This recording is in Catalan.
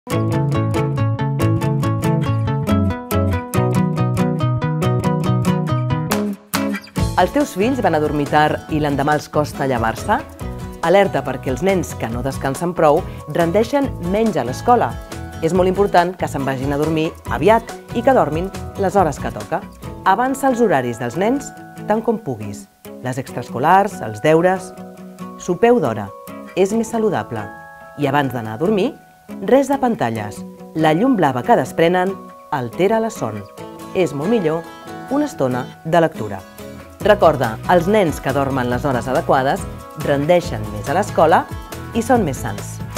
Els teus fills van a dormir tard i l'endemà els costa llevar-se? Alerta perquè els nens que no descansen prou rendeixen menys a l'escola. És molt important que se'n vagin a dormir aviat i que dormin les hores que toca. Avança els horaris dels nens tant com puguis. Les extraescolars, els deures... Sopeu d'hora. És més saludable. I abans d'anar a dormir, res de pantalles. La llum blava que desprenen altera la son. És molt millor una estona de lectura. Recorda, els nens que dormen les hores adequades rendeixen més a l'escola i són més sans.